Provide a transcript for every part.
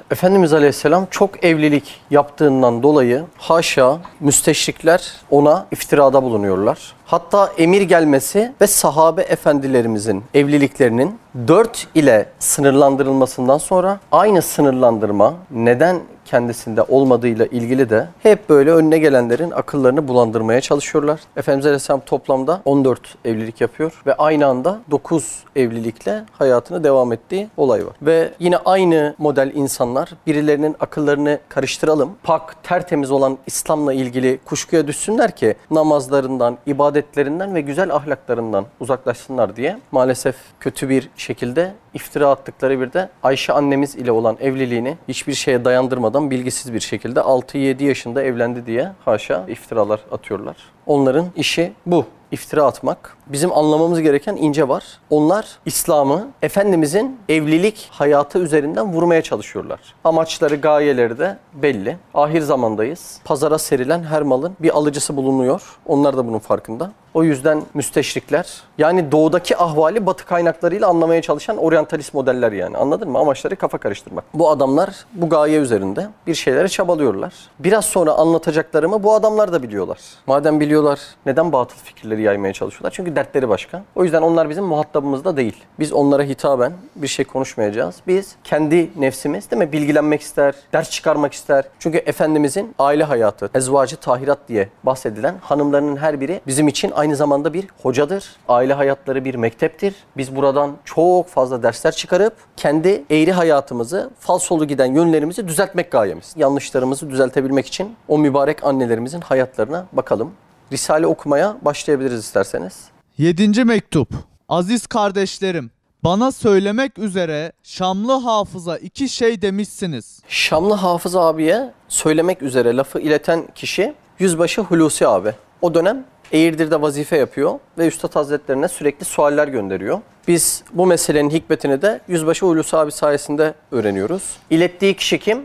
Efendimiz Aleyhisselam çok evlilik yaptığından dolayı haşa müsteşrikler ona iftirada bulunuyorlar. Hatta emir gelmesi ve sahabe efendilerimizin evliliklerinin 4 ile sınırlandırılmasından sonra aynı sınırlandırma neden kendisinde olmadığıyla ilgili de hep böyle önüne gelenlerin akıllarını bulandırmaya çalışıyorlar. Efendimiz Aleyhisselam toplamda 14 evlilik yapıyor ve aynı anda 9 evlilikle hayatını devam ettiği olay var. Ve yine aynı model insanlar birilerinin akıllarını karıştıralım, pak, tertemiz olan İslam'la ilgili kuşkuya düşsünler ki namazlarından, ibadetlerinden ve güzel ahlaklarından uzaklaşsınlar diye maalesef kötü bir şekilde iftira attıkları bir de Ayşe annemiz ile olan evliliğini hiçbir şeye dayandırmadan bilgisiz bir şekilde 6-7 yaşında evlendi diye haşa iftiralar atıyorlar. Onların işi bu. İftira atmak. Bizim anlamamız gereken ince var. Onlar İslam'ı Efendimizin evlilik hayatı üzerinden vurmaya çalışıyorlar. Amaçları, gayeleri de belli. Ahir zamandayız. Pazara serilen her malın bir alıcısı bulunuyor. Onlar da bunun farkında. O yüzden müsteşrikler, yani doğudaki ahvali batı kaynaklarıyla anlamaya çalışan oryantalist modeller yani. Anladın mı? Amaçları kafa karıştırmak. Bu adamlar bu gaye üzerinde bir şeyleri çabalıyorlar. Biraz sonra anlatacaklarımı bu adamlar da biliyorlar. Madem biliyorlar neden batıl fikirleri yaymaya çalışıyorlar? Çünkü dertleri başka. O yüzden onlar bizim muhatabımız da değil. Biz onlara hitaben bir şey konuşmayacağız. Biz kendi nefsimiz değil mi? Bilgilenmek ister, ders çıkarmak ister. Çünkü Efendimizin aile hayatı, ezvacı tahirat diye bahsedilen hanımlarının her biri bizim için aynı zamanda bir hocadır. Aile hayatları bir mekteptir. Biz buradan çok fazla dersler çıkarıp kendi eğri hayatımızı, falsolu giden yönlerimizi düzeltmek gayemiz. Yanlışlarımızı düzeltebilmek için o mübarek annelerimizin hayatlarına bakalım. Risale okumaya başlayabiliriz isterseniz. 7. mektup. Aziz kardeşlerim, bana söylemek üzere Şamlı Hafız'a 2 şey demişsiniz. Şamlı Hafız abiye söylemek üzere lafı ileten kişi Yüzbaşı Hulusi abi. O dönem Eğirdir'de vazife yapıyor ve Üstad Hazretlerine sürekli sualler gönderiyor. Biz bu meselenin hikmetini de Yüzbaşı Hulusi abi sayesinde öğreniyoruz. İlettiği kişi kim?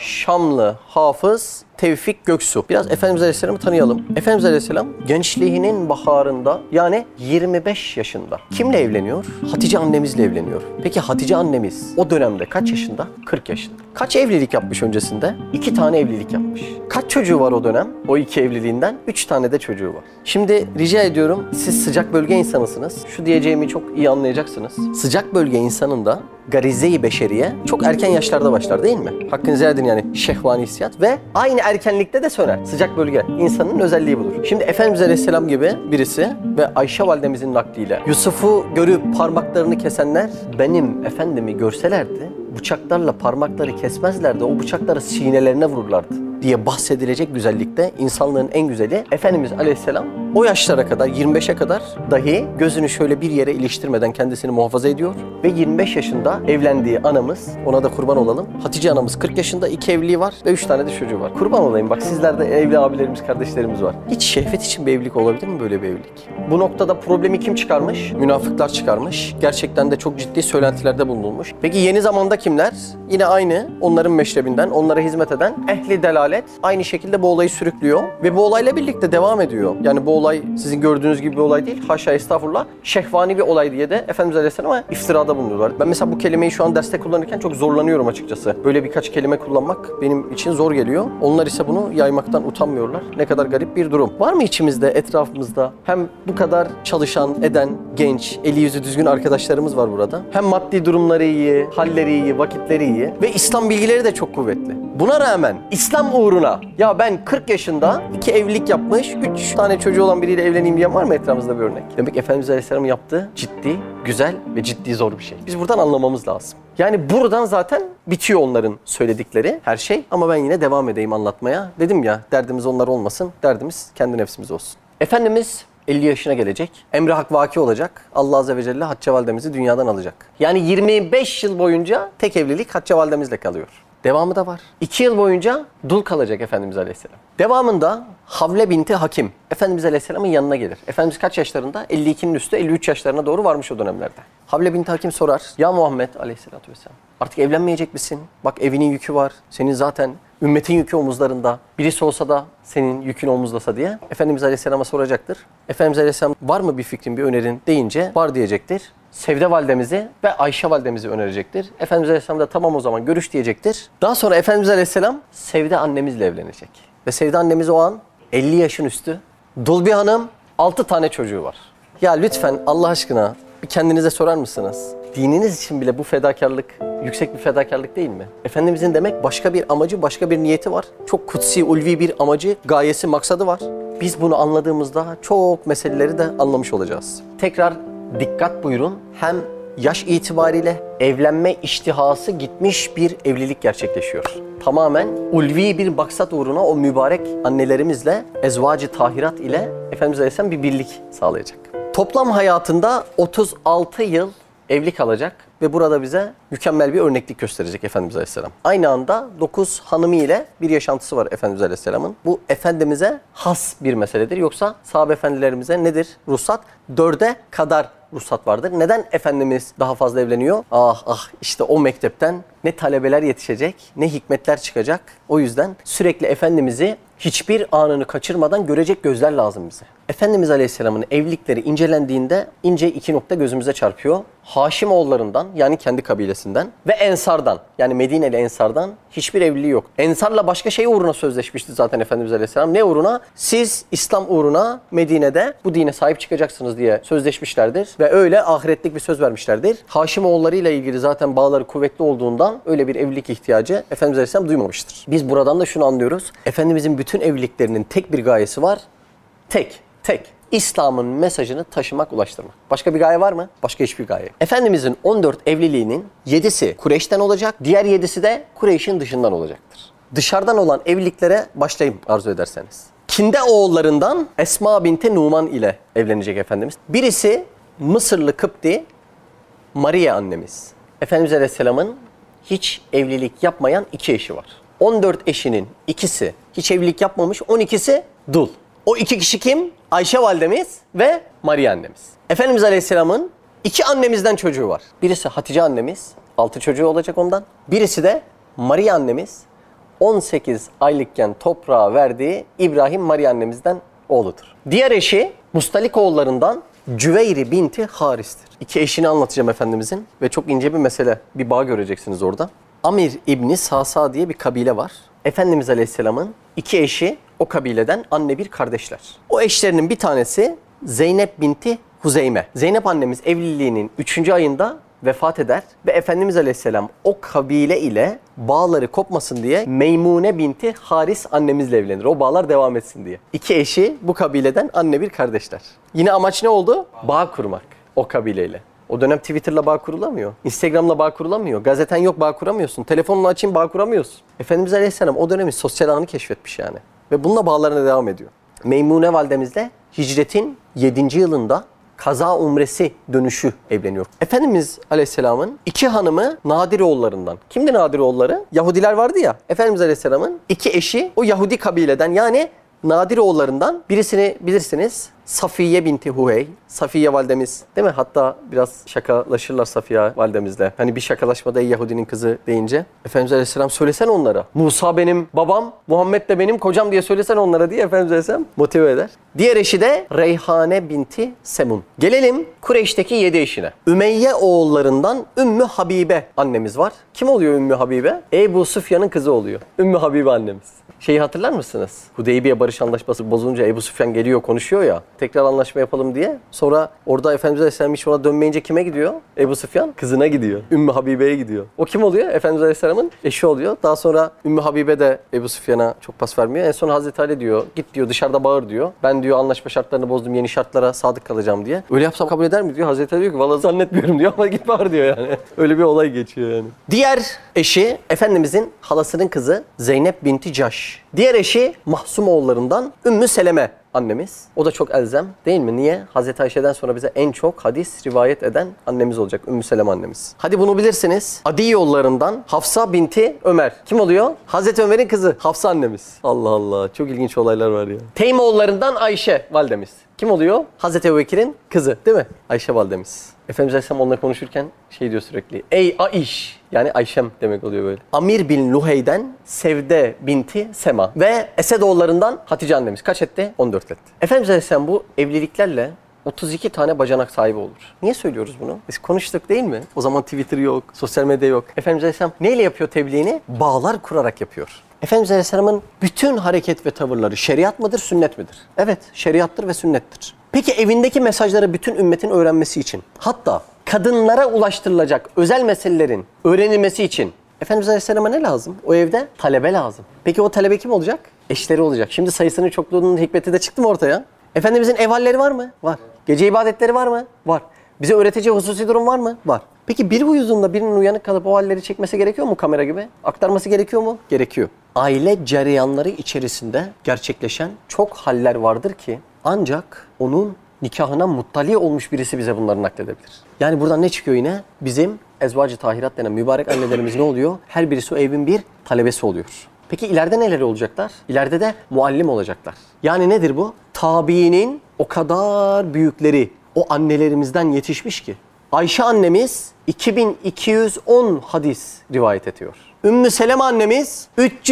Şamlı Hafız Tevfik Göksu. Biraz Efendimiz Aleyhisselam'ı tanıyalım. Efendimiz Aleyhisselam gençliğinin baharında, yani 25 yaşında. Kimle evleniyor? Hatice annemizle evleniyor. Peki Hatice annemiz o dönemde kaç yaşında? 40 yaşında. Kaç evlilik yapmış öncesinde? 2 tane evlilik yapmış. Kaç çocuğu var o dönem? O 2 evliliğinden 3 tane de çocuğu var. Şimdi rica ediyorum, siz sıcak bölge insanısınız. Şu diyeceğimi çok iyi anlayacaksınız. Sıcak bölge insanında garize-i beşeriye çok erken yaşlarda başlar değil mi? Hakkınızı edin, yani şehvani hissiyat ve aynı erkenlikte de söner. Sıcak bölge insanın özelliği budur. Şimdi Efendimiz Aleyhisselam gibi birisi ve Ayşe validemizin nakliyle Yusuf'u görüp parmaklarını kesenler benim efendimi görselerdi bıçaklarla parmakları kesmezlerdi, o bıçakları sinelerine vururlardı diye bahsedilecek güzellikte insanlığın en güzeli Efendimiz Aleyhisselam o yaşlara kadar, 25'e kadar dahi gözünü şöyle bir yere iliştirmeden kendisini muhafaza ediyor ve 25 yaşında evlendiği anamız, ona da kurban olalım, Hatice anamız 40 yaşında, 2 evliliği var ve 3 tane de çocuğu var. Kurban olayım, bak sizlerde evli abilerimiz, kardeşlerimiz var. Hiç şehvet için bir evlilik olabilir mi, böyle bir evlilik? Bu noktada problemi kim çıkarmış? Münafıklar çıkarmış. Gerçekten de çok ciddi söylentilerde bulunulmuş. Peki yeni zamanda kimler? Yine aynı onların meşrebinden, onlara hizmet eden ehli delalet aynı şekilde bu olayı sürüklüyor ve bu olayla birlikte devam ediyor. Yani bu olay sizin gördüğünüz gibi bir olay değil. Haşa estağfurullah. Şehvani bir olay diye de Efendimiz Aleyhisselam'a iftirada bulunuyorlar. Ben mesela bu kelimeyi şu an derste kullanırken çok zorlanıyorum açıkçası. Böyle birkaç kelime kullanmak benim için zor geliyor. Onlar ise bunu yaymaktan utanmıyorlar. Ne kadar garip bir durum. Var mı içimizde, etrafımızda hem bu kadar çalışan, eden, genç, eli yüzü düzgün arkadaşlarımız var burada. Hem maddi durumları iyi, halleri iyi, vakitleri iyi ve İslam bilgileri de çok kuvvetli. Buna rağmen İslam uğruna, ya ben 40 yaşında 2 evlilik yapmış, 3 tane çocuğu olan biriyle evleneyim diyen var mı etrafımızda bir örnek? Demek Efendimiz Aleyhisselam'ın yaptığı ciddi, güzel ve ciddi zor bir şey. Biz buradan anlamamız lazım. Yani buradan zaten bitiyor onların söyledikleri her şey. Ama ben yine devam edeyim anlatmaya. Dedim ya, derdimiz onlar olmasın, derdimiz kendi nefsimiz olsun. Efendimiz 50 yaşına gelecek. Emri hak vaki olacak. Allah Azze ve Celle Hatice validemizi dünyadan alacak. Yani 25 yıl boyunca tek evlilik Hatice validemizle kalıyor. Devamı da var. 2 yıl boyunca dul kalacak Efendimiz Aleyhisselam. Devamında Havle binti Hakim Efendimiz Aleyhisselam'ın yanına gelir. Efendimiz kaç yaşlarında? 52'nin üstü, 53 yaşlarına doğru varmış o dönemlerde. Havle binti Hakim sorar. Ya Muhammed Aleyhisselatü Vesselam, artık evlenmeyecek misin? Bak evinin yükü var. Senin zaten ümmetin yükü omuzlarında. Birisi olsa da senin yükünü omuzlasa diye Efendimiz Aleyhisselam'a soracaktır. Efendimiz Aleyhisselam var mı bir fikrin, bir önerin deyince var diyecektir. Sevde validemizi ve Ayşe validemizi önerecektir. Efendimiz Aleyhisselam da tamam o zaman görüş diyecektir. Daha sonra Efendimiz Aleyhisselam Sevde annemizle evlenecek. Ve Sevde annemiz o an 50 yaşın üstü. Dul bir hanım, 6 tane çocuğu var. Ya lütfen Allah aşkına bir kendinize sorar mısınız? Dininiz için bile bu fedakarlık yüksek bir fedakarlık değil mi? Efendimizin demek başka bir amacı, başka bir niyeti var. Çok kutsi, ulvi bir amacı, gayesi, maksadı var. Biz bunu anladığımızda çok meseleleri de anlamış olacağız. Tekrar dikkat buyurun. Hem yaş itibariyle evlenme iştihası gitmiş bir evlilik gerçekleşiyor. Tamamen ulvi bir maksat uğruna o mübarek annelerimizle, ezvacı tahirat ile Efendimiz Aleyhisselam bir birlik sağlayacak. Toplam hayatında 36 yıl evli kalacak ve burada bize mükemmel bir örneklik gösterecek Efendimiz Aleyhisselam. Aynı anda 9 hanımı ile bir yaşantısı var Efendimiz Aleyhisselam'ın. Bu Efendimiz'e has bir meseledir. Yoksa sahabe efendilerimize nedir ruhsat? 4'e kadar ruhsat vardır. Neden Efendimiz daha fazla evleniyor? İşte o mektepten ne talebeler yetişecek, ne hikmetler çıkacak. O yüzden sürekli Efendimiz'i hiçbir anını kaçırmadan görecek gözler lazım bize. Efendimiz Aleyhisselam'ın evlilikleri incelendiğinde ince 2 nokta gözümüze çarpıyor. Haşimoğullarından yani kendi kabilesinden ve Ensar'dan yani Medine'li Ensar'dan hiçbir evliliği yok. Ensar'la başka şey uğruna sözleşmişti zaten Efendimiz Aleyhisselam. Ne uğruna? Siz İslam uğruna Medine'de bu dine sahip çıkacaksınız diye sözleşmişlerdir ve öyle ahiretlik bir söz vermişlerdir. Haşimoğulları ile ilgili zaten bağları kuvvetli olduğundan öyle bir evlilik ihtiyacı Efendimiz Aleyhisselam duymamıştır. Biz buradan da şunu anlıyoruz. Efendimizin bütün evliliklerinin tek bir gayesi var. Tek. İslam'ın mesajını taşımak, ulaştırmak. Başka bir gaye var mı? Başka hiçbir gaye. Efendimizin 14 evliliğinin 7'si Kureyş'ten olacak, diğer 7'si de Kureyş'in dışından olacaktır. Dışarıdan olan evliliklere başlayayım arzu ederseniz. Kinde oğullarından Esma binti Numan ile evlenecek Efendimiz. Birisi Mısırlı Kıpti Maria annemiz. Efendimiz Aleyhisselam'ın hiç evlilik yapmayan 2 eşi var. 14 eşinin ikisi hiç evlilik yapmamış, 12'si dul. O 2 kişi kim? Ayşe validemiz ve Maria annemiz. Efendimiz Aleyhisselam'ın 2 annemizden çocuğu var. Birisi Hatice annemiz, 6 çocuğu olacak ondan. Birisi de Maria annemiz, 18 aylıkken toprağa verdiği İbrahim Maria annemizden oğludur. Diğer eşi Mustalik oğullarından Cüveyri binti Haris'tir. 2 eşini anlatacağım Efendimizin ve çok ince bir mesele, bir bağ göreceksiniz orada. Amir İbni Sasa diye bir kabile var. Efendimiz Aleyhisselam'ın 2 eşi o kabileden anne bir kardeşler. O eşlerinin bir tanesi Zeynep binti Huzeyme. Zeynep annemiz evliliğinin 3. ayında vefat eder ve Efendimiz Aleyhisselam o kabile ile bağları kopmasın diye Meymune binti Haris annemizle evlenir. O bağlar devam etsin diye. 2 eşi bu kabileden anne bir kardeşler. Yine amaç ne oldu? Bağ kurmak o kabileyle. O dönem Twitter'la bağ kurulamıyor. Instagram'la bağ kurulamıyor. Gazeten yok, bağ kuramıyorsun. Telefonunu açayım, bağ kuramıyorsun. Efendimiz Aleyhisselam o dönemin sosyal ağını keşfetmiş yani. Ve bununla bağlarına devam ediyor. Meymune validemizle hicretin 7. yılında kaza umresi dönüşü evleniyor. Efendimiz Aleyhisselam'ın 2 hanımı Nadiroğullarından. Kimdi Nadiroğulları? Yahudiler vardı ya. Efendimiz Aleyhisselam'ın 2 eşi o Yahudi kabileden yani Nadiroğullarından birisini bilirsiniz. Safiye binti Huyey. Safiye validemiz değil mi? Hatta biraz şakalaşırlar Safiye validemizle. Hani bir şakalaşmada ey Yahudinin kızı deyince. Efendimiz Aleyhisselam söylesen onlara. Musa benim babam, Muhammed de benim kocam diye söylesen onlara diye Efendimiz Aleyhisselam motive eder. Diğer eşi de Reyhane binti Semun. Gelelim Kureyş'teki 7 eşine. Ümeyye oğullarından Ümmü Habibe annemiz var. Kim oluyor Ümmü Habibe? Ebu Süfyan'ın kızı oluyor. Ümmü Habibe annemiz. Şeyi hatırlar mısınız? Hudeybiye barış anlaşması bozulunca Ebu Süfyan geliyor konuşuyor ya. Tekrar anlaşma yapalım diye. Sonra orada Efendimiz Aleyhisselam hiç ona dönmeyince kime gidiyor? Ebu Süfyan kızına gidiyor. Ümmü Habibe'ye gidiyor. O kim oluyor? Efendimiz Aleyhisselam'ın eşi oluyor. Daha sonra Ümmü Habibe de Ebu Süfyan'a çok pas vermiyor. En son Hazreti Ali diyor. Git diyor dışarıda bağır diyor. Ben diyor anlaşma şartlarını bozdum. Yeni şartlara sadık kalacağım diye. Öyle yapsam kabul eder mi diyor. Hazreti Ali diyor ki vallahi zannetmiyorum diyor ama git bağır diyor yani. Öyle bir olay geçiyor yani. Diğer eşi Efendimizin halasının kızı Zeynep binti Caş. Diğer eşi Mahsum oğullarından Ümmü Seleme annemiz. O da çok elzem değil mi? Niye? Hazreti Ayşe'den sonra bize en çok hadis rivayet eden annemiz olacak. Ümmü Seleme annemiz. Hadi bunu bilirsiniz. Adi yollarından Hafsa binti Ömer. Kim oluyor? Hazreti Ömer'in kızı Hafsa annemiz. Allah Allah. Çok ilginç olaylar var ya. Teymoğullarından Ayşe validemiz. Kim oluyor? Hazreti Ebubekir'in kızı değil mi? Ayşe validemiz. Efendimiz Aleyhisselam onunla konuşurken şey diyor sürekli. Ey Aiş. Yani Ayşem demek oluyor böyle. Amir bin Luhey'den Sevde binti Sema. Ve Esedoğullarından Hatice annemiz. Kaç etti? 14 etti. Efendimiz Aleyhisselam bu evliliklerle 32 tane bacanak sahibi olur. Niye söylüyoruz bunu? Biz konuştuk değil mi? O zaman Twitter yok, sosyal medya yok. Efendimiz Aleyhisselam neyle yapıyor tebliğini? Bağlar kurarak yapıyor. Efendimiz Aleyhisselam'ın bütün hareket ve tavırları şeriat mıdır, sünnet midir? Evet, şeriattır ve sünnettir. Peki evindeki mesajları bütün ümmetin öğrenmesi için, hatta kadınlara ulaştırılacak özel meselelerin öğrenilmesi için Efendimiz Aleyhisselam'a ne lazım? O evde talebe lazım. Peki o talebe kim olacak? Eşleri olacak. Şimdi sayısının çokluğunun hikmeti de çıktı mı ortaya? Efendimizin ev halleri var mı? Var. Gece ibadetleri var mı? Var. Bize öğreteceği hususi durum var mı? Var. Peki biri uyuduğunda birinin uyanık kalıp o halleri çekmesi gerekiyor mu kamera gibi? Aktarması gerekiyor mu? Gerekiyor. Aile cereyanları içerisinde gerçekleşen çok haller vardır ki ancak onun nikahına muttali olmuş birisi bize bunları nakledebilir. Yani buradan ne çıkıyor yine? Bizim ezvacı tahirat denen mübarek annelerimiz ne oluyor? Her birisi o evin bir talebesi oluyor. Peki ileride neler olacaklar? İleride de muallim olacaklar. Yani nedir bu? Tabiinin o kadar büyükleri o annelerimizden yetişmiş ki. Ayşe annemiz 2210 hadis rivayet ediyor. Ümmü Seleme annemiz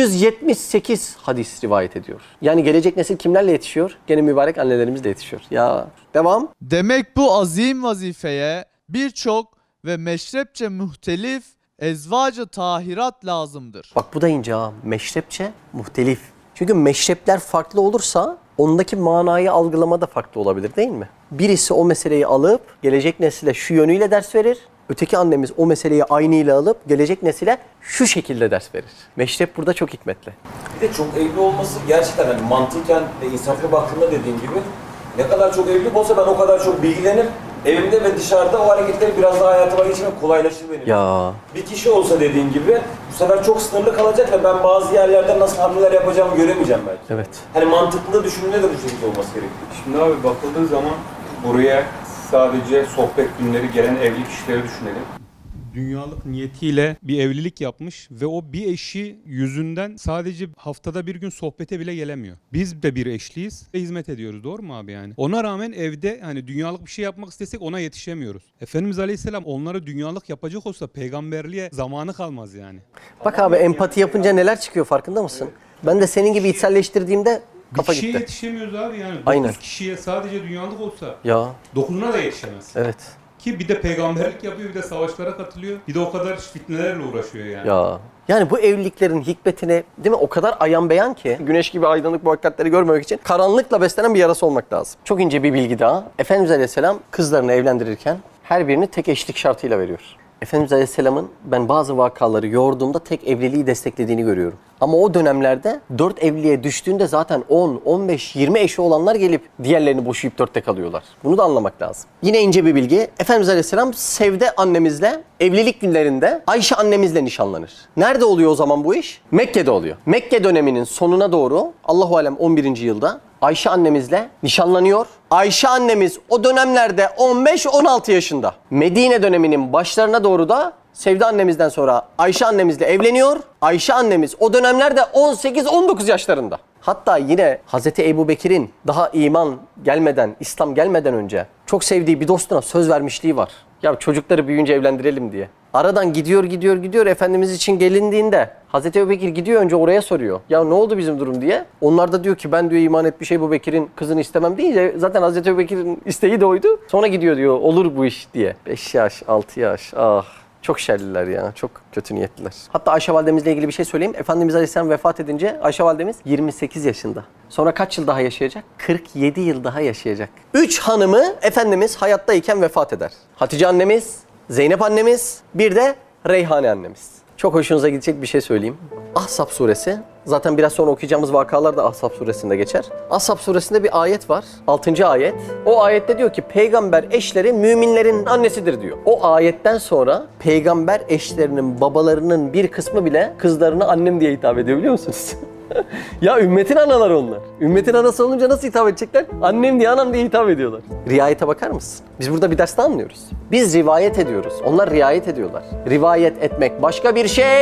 378 hadis rivayet ediyor. Yani gelecek nesil kimlerle yetişiyor? Gene mübarek annelerimizle yetişiyor. Ya devam. Demek bu azim vazifeye birçok ve meşrepçe muhtelif ezvacı tahirat lazımdır. Bak bu da ince ha. Meşrepçe muhtelif. Çünkü meşrepler farklı olursa ondaki manayı algılama da farklı olabilir değil mi? Birisi o meseleyi alıp gelecek nesile şu yönüyle ders verir. Öteki annemiz o meseleyi aynıyla alıp gelecek nesile şu şekilde ders verir. Meşrep burada çok hikmetli. Bir de çok evli olması gerçekten hani mantıken ve insaflı baktığında dediğin gibi ne kadar çok evlilik olsa ben o kadar çok bilgilenir. Evimde ve dışarıda o hareketleri biraz daha hayatıma geçirmek kolaylaşır benim. Ya Bir kişi olsa dediğin gibi bu sefer çok sınırlı kalacak ve ben bazı yerlerden nasıl hamleler yapacağımı göremeyeceğim belki. evet. Hani mantıklı düşündüğünde de bu şekilde olması gerekiyor. Şimdi abi bakıldığı zaman buraya sadece sohbet günleri gelen evli kişileri düşünelim. Dünyalık niyetiyle bir evlilik yapmış ve o bir eşi yüzünden sadece haftada bir gün sohbete bile gelemiyor. Biz de bir eşliyiz ve hizmet ediyoruz, doğru mu abi yani? Ona rağmen evde hani dünyalık bir şey yapmak istesek ona yetişemiyoruz. Efendimiz Aleyhisselam onlara dünyalık yapacak olsa peygamberliğe zamanı kalmaz yani. Bak abi empati yapınca neler çıkıyor farkında mısın? Ben de senin gibi içselleştirdiğimde Bir kafa kişiye gitti. yetişemiyoruz abi yani. 9 Aynen. kişiye sadece dünyalık olsa Ya 9'una da yetişemez. evet. Ki bir de peygamberlik yapıyor, bir de savaşlara katılıyor. Bir de o kadar fitnelerle uğraşıyor yani. Ya. Yani bu evliliklerin hikmetini değil mi o kadar ayan beyan ki güneş gibi aydınlık bu hakikatleri görmemek için karanlıkla beslenen bir yarası olmak lazım. Çok ince bir bilgi daha. Efendimiz Aleyhisselam kızlarını evlendirirken her birini tek eşlik şartıyla veriyor. Efendimiz Aleyhisselam'ın ben bazı vakaları yoğurduğumda tek evliliği desteklediğini görüyorum. Ama o dönemlerde 4 evliliğe düştüğünde zaten 10, 15, 20 eşi olanlar gelip diğerlerini boşayıp 4'te kalıyorlar. Bunu da anlamak lazım. Yine ince bir bilgi. Efendimiz Aleyhisselam Sevde annemizle evlilik günlerinde Ayşe annemizle nişanlanır. Nerede oluyor o zaman bu iş? Mekke'de oluyor. Mekke döneminin sonuna doğru Allahu alem 11. yılda Ayşe annemizle nişanlanıyor. Ayşe annemiz o dönemlerde 15-16 yaşında. Medine döneminin başlarına doğru da Sevde annemizden sonra Ayşe annemizle evleniyor. Ayşe annemiz o dönemlerde 18-19 yaşlarında. Hatta yine Hazreti Ebubekir'in daha iman gelmeden, İslam gelmeden önce çok sevdiği bir dostuna söz vermişliği var. Ya çocukları büyüyünce evlendirelim diye. Aradan gidiyor Efendimiz için gelindiğinde Hazreti Ebubekir gidiyor önce oraya soruyor. Ya ne oldu bizim durum diye. Onlar da diyor ki ben diyor iman etmiş Ebu Bekir'in kızını istemem deyince zaten Hazreti Ebubekir'in isteği de oydu. Sonra gidiyor diyor olur bu iş diye. 5 yaş, 6 yaş ah. Çok şerliler ya. Çok kötü niyetliler. Hatta Ayşe validemizle ilgili bir şey söyleyeyim. Efendimiz Aleyhisselam vefat edince Ayşe validemiz 28 yaşında. Sonra kaç yıl daha yaşayacak? 47 yıl daha yaşayacak. 3 hanımı Efendimiz hayattayken vefat eder. Hatice annemiz, Zeynep annemiz, bir de Reyhane annemiz. Çok hoşunuza gidecek bir şey söyleyeyim. Ahzab suresi. Zaten biraz sonra okuyacağımız vakalar da Ahzab suresinde geçer. Ahzab suresinde bir ayet var. 6. ayet. O ayette diyor ki peygamber eşleri müminlerin annesidir diyor. O ayetten sonra peygamber eşlerinin babalarının bir kısmı bile kızlarına annem diye hitap ediyor biliyor musunuz? Ya ümmetin anaları onlar. Ümmetin anası olunca nasıl hitap edecekler? Annem diye anam diye hitap ediyorlar. Riayete bakar mısın? Biz burada bir ders anlıyoruz. Biz rivayet ediyoruz. Onlar riayet ediyorlar. Rivayet etmek başka bir şey,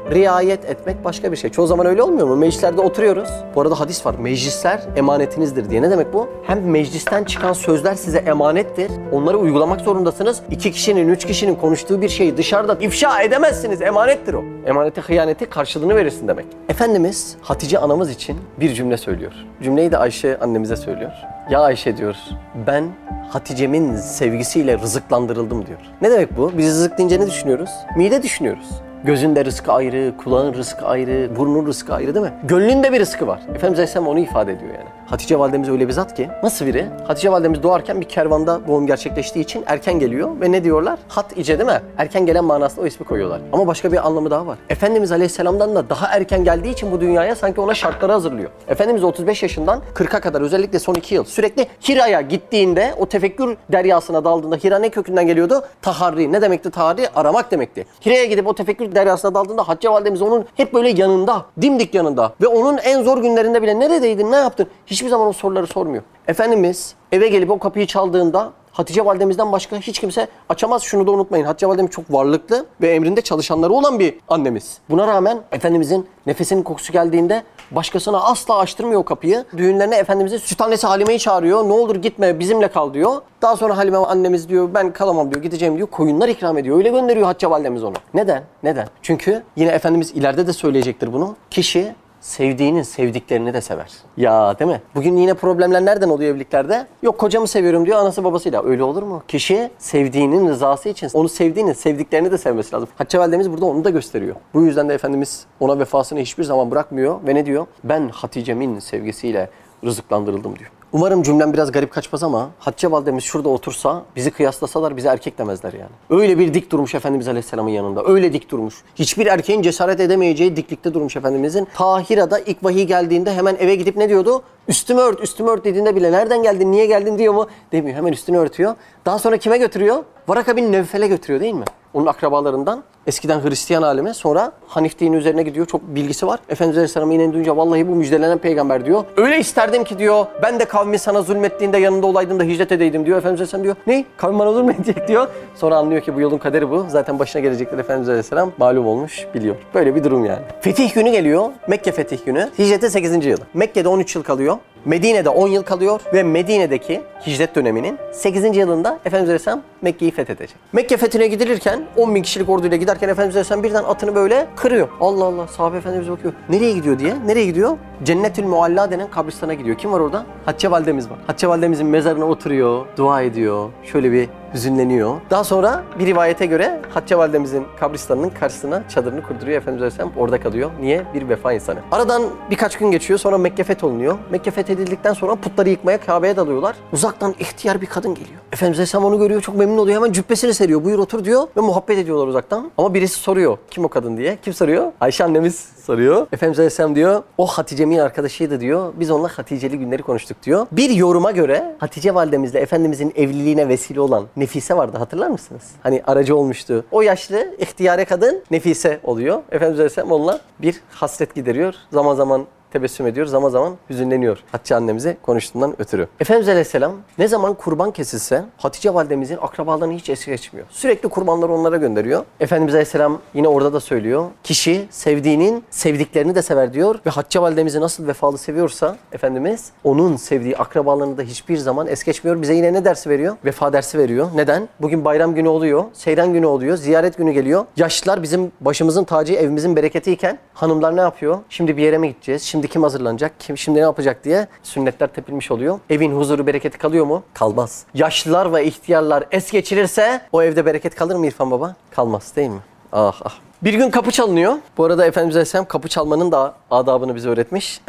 riayet etmek başka bir şey. Çoğu zaman öyle olmuyor mu? Meclislerde oturuyoruz. Bu arada hadis var. Meclisler emanetinizdir diye. Ne demek bu? Hem meclisten çıkan sözler size emanettir. Onları uygulamak zorundasınız. 2 kişinin, 3 kişinin konuştuğu bir şeyi dışarıda ifşa edemezsiniz. Emanettir o. Emanete hıyaneti karşılığını verirsin demek. Efendimiz Hatice anamız için bir cümle söylüyor. Cümleyi de Ayşe annemize söylüyor. Ya Ayşe diyor, ben Hatice'min sevgisiyle rızıklandırıldım diyor. Ne demek bu? Biz rızık deyince ne düşünüyoruz? Mide düşünüyoruz. Gözünde rızkı ayrı, kulağın rızkı ayrı, burnun rızkı ayrı değil mi? Gönlünde bir rızkı var. Efendimiz Aleyhisselam onu ifade ediyor yani. Hatice validemiz öyle bir zat ki, nasıl biri? Hatice validemiz doğarken bir kervanda doğum gerçekleştiği için erken geliyor ve ne diyorlar? Hatice değil mi? Erken gelen manasında o ismi koyuyorlar. Ama başka bir anlamı daha var. Efendimiz Aleyhisselam'dan da daha erken geldiği için bu dünyaya sanki ona şartları hazırlıyor. Efendimiz 35 yaşından 40'a kadar özellikle son 2 yıl sürekli Hira'ya gittiğinde o tefekkür deryasına daldığında Hira ne kökünden geliyordu? Taharri. Ne demekti taharri? Aramak demekti. Hira'ya gidip o tefekkür deryasına daldığında Hatice validemiz onun hep böyle yanında, dimdik yanında ve onun en zor günlerinde bile neredeydin, ne yaptın? Hiçbir zaman o soruları sormuyor. Efendimiz eve gelip o kapıyı çaldığında Hatice validemizden başka hiç kimse açamaz. Şunu da unutmayın. Hatice validemiz çok varlıklı ve emrinde çalışanları olan bir annemiz. Buna rağmen Efendimizin nefesinin kokusu geldiğinde başkasına asla açtırmıyor o kapıyı. Düğünlerine Efendimizin süt annesi Halime'yi çağırıyor. Ne olur gitme, bizimle kal diyor. Daha sonra Halime annemiz diyor ben kalamam diyor, gideceğim diyor. Koyunlar ikram ediyor. Öyle gönderiyor Hatice validemiz onu. Neden? Neden? Çünkü yine Efendimiz ileride de söyleyecektir bunu. Kişi sevdiğinin sevdiklerini de sever. Ya değil mi? Bugün yine problemler nereden oluyor evliliklerde? Yok kocamı seviyorum diyor anası babasıyla. Öyle olur mu? Kişi sevdiğinin rızası için onu sevdiğinin sevdiklerini de sevmesi lazım. Hatice validemiz burada onu da gösteriyor. Bu yüzden de Efendimiz ona vefasını hiçbir zaman bırakmıyor ve ne diyor? Ben Hatice'min sevgisiyle rızıklandırıldım diyor. Umarım cümlem biraz garip kaçmaz ama Hatice validemiz şurada otursa bizi kıyaslasalar bize erkek demezler yani. Öyle bir dik durmuş Efendimiz Aleyhisselam'ın yanında. Öyle dik durmuş. Hiçbir erkeğin cesaret edemeyeceği diklikte durmuş Efendimizin. Tahira'da ilk vahiy geldiğinde hemen eve gidip ne diyordu? Üstümü ört, üstümü ört dediğinde bile nereden geldin, niye geldin diyor mu? Demiyor. Hemen üstünü örtüyor. Daha sonra kime götürüyor? Varaka bin Nevfel'e götürüyor değil mi? Onun akrabalarından. Eskiden Hristiyan alemi, sonra Hanif dini üzerine gidiyor. Çok bilgisi var. Efendimiz Aleyhisselam'ı yine duyunca vallahi bu müjdelenen peygamber diyor. Öyle isterdim ki diyor, ben de kavmi sana zulmettiğinde yanında olaydım da hicret edeydim diyor. Efendimiz Aleyhisselam diyor, ne? Kavmi bana zulmedecek diyor. Sonra anlıyor ki bu yolun kaderi bu. Zaten başına gelecekler Efendimiz Aleyhisselam malum olmuş, biliyor. Böyle bir durum yani. Fetih günü geliyor. Mekke fetih günü. Hicretin 8. yılı. Mekke'de 13 yıl kalıyor. Medine'de 10 yıl kalıyor ve Medine'deki hicret döneminin 8. yılında Efendimiz Aleyhisselam Mekke'yi fethedecek. Mekke fethine gidilirken 10.000 kişilik orduyla giderken Efendimiz Aleyhisselam birden atını böyle kırıyor. Allah Allah, sahabe Efendimiz bakıyor. Nereye gidiyor diye. Nereye gidiyor? Cennetül Mualla denen kabristana gidiyor. Kim var orada? Hatice validemiz var. Hatice validemizin mezarına oturuyor, dua ediyor. Şöyle bir hüzünleniyor. Daha sonra bir rivayete göre Hatice validemizin kabristanının karşısına çadırını kurduruyor. Efendimiz Aleyhisselam orada kalıyor. Niye? Bir vefa insanı. Aradan birkaç gün geçiyor. Sonra Mekke fetholunuyor. Mekke fethedildikten sonra putları yıkmaya Kabe'ye dalıyorlar. Uzaktan ihtiyar bir kadın geliyor. Efendimiz Aleyhisselam onu görüyor. Çok memnun oluyor. Hemen cübbesini seriyor. Buyur otur diyor ve muhabbet ediyorlar uzaktan. Ama birisi soruyor. Kim o kadın diye. Kim soruyor? Ayşe annemiz soruyor. Efendimiz Aleyhisselam diyor, o Hatice'min arkadaşıydı diyor. Biz onunla Hatice'li günleri konuştuk diyor. Bir yoruma göre Hatice validemizle Efendimizin evliliğine vesile olan Nefise vardı, hatırlar mısınız? Hani aracı olmuştu. O yaşlı ihtiyare kadın Nefise oluyor. Efendimiz Aleyhisselam onunla bir hasret gideriyor. Zaman zaman tebessüm ediyor, zaman zaman hüzünleniyor Hatice annemize konuştuğundan ötürü. Efendimiz Aleyhisselam ne zaman kurban kesilse Hatice validemizin akrabalarını hiç es geçmiyor. Sürekli kurbanları onlara gönderiyor. Efendimiz Aleyhisselam yine orada da söylüyor. Kişi sevdiğinin sevdiklerini de sever diyor ve Hatice validemizi nasıl vefalı seviyorsa Efendimiz onun sevdiği akrabalarını da hiçbir zaman es geçmiyor. Bize yine ne dersi veriyor? Vefa dersi veriyor. Neden? Bugün bayram günü oluyor, seyran günü oluyor, ziyaret günü geliyor. Yaşlılar bizim başımızın tacı, evimizin bereketiyken hanımlar ne yapıyor? Şimdi bir yere mi gideceğiz? Şimdi kim hazırlanacak? Şimdi ne yapacak diye sünnetler tepilmiş oluyor. Evin huzuru, bereketi kalıyor mu? Kalmaz. Yaşlılar ve ihtiyarlar es geçirirse o evde bereket kalır mı İrfan Baba? Kalmaz değil mi? Ah ah. Bir gün kapı çalınıyor. Bu arada Efendimiz Aleyhisselam kapı çalmanın da adabını bize öğretmiş.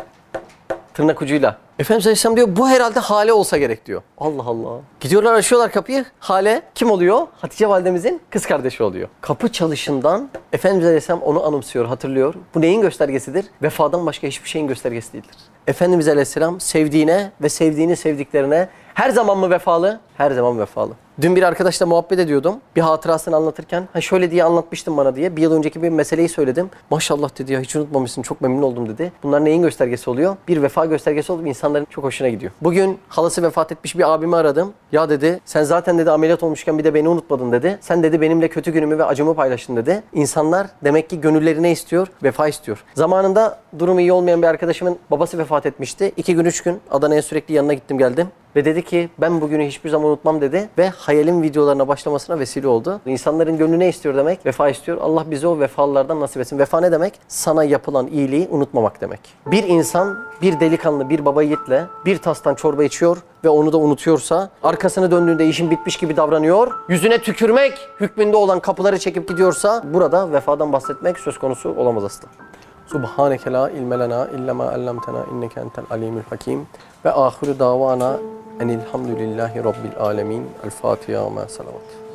Tırnak ucuyla. Efendimiz Aleyhisselam diyor bu herhalde Hale olsa gerek diyor. Allah Allah. Gidiyorlar açıyorlar kapıyı. Hale kim oluyor? Hatice validemizin kız kardeşi oluyor. Kapı çalışından Efendimiz Aleyhisselam onu anımsıyor, hatırlıyor. Bu neyin göstergesidir? Vefadan başka hiçbir şeyin göstergesi değildir. Efendimiz Aleyhisselam sevdiğine ve sevdiğini sevdiklerine her zaman mı vefalı? Her zaman vefalı. Dün bir arkadaşla muhabbet ediyordum. Bir hatırasını anlatırken ha şöyle diye anlatmıştın bana diye. Bir yıl önceki bir meseleyi söyledim. Maşallah dedi ya hiç unutmamışsın, çok memnun oldum dedi. Bunlar neyin göstergesi oluyor? Bir vefa göstergesi olup insanların çok hoşuna gidiyor. Bugün halası vefat etmiş bir abimi aradım. Ya dedi sen zaten dedi ameliyat olmuşken bir de beni unutmadın dedi. Sen dedi benimle kötü günümü ve acımı paylaştın dedi. İnsanlar demek ki gönülleri ne istiyor? Vefa istiyor. Zamanında durumu iyi olmayan bir arkadaşımın babası vefat etmişti. 2 gün 3 gün Adana'ya sürekli yanına gittim geldim. Ve dedi ki ben bugünü hiçbir zaman unutmam dedi. Ve hayalim videolarına başlamasına vesile oldu. İnsanların gönlü ne istiyor demek? Vefa istiyor. Allah bize o vefalılardan nasip etsin. Vefa ne demek? Sana yapılan iyiliği unutmamak demek. Bir insan bir delikanlı bir baba yiğitle bir tastan çorba içiyor ve onu da unutuyorsa, arkasını döndüğünde işin bitmiş gibi davranıyor, yüzüne tükürmek hükmünde olan kapıları çekip gidiyorsa burada vefadan bahsetmek söz konusu olamaz asla. Subhaneke la ilme lena illa ma allamtena inneke entel alimul hakim ve ahiru davana enilhamdülillahi rabbil alemin. El Fatiha ve salavat.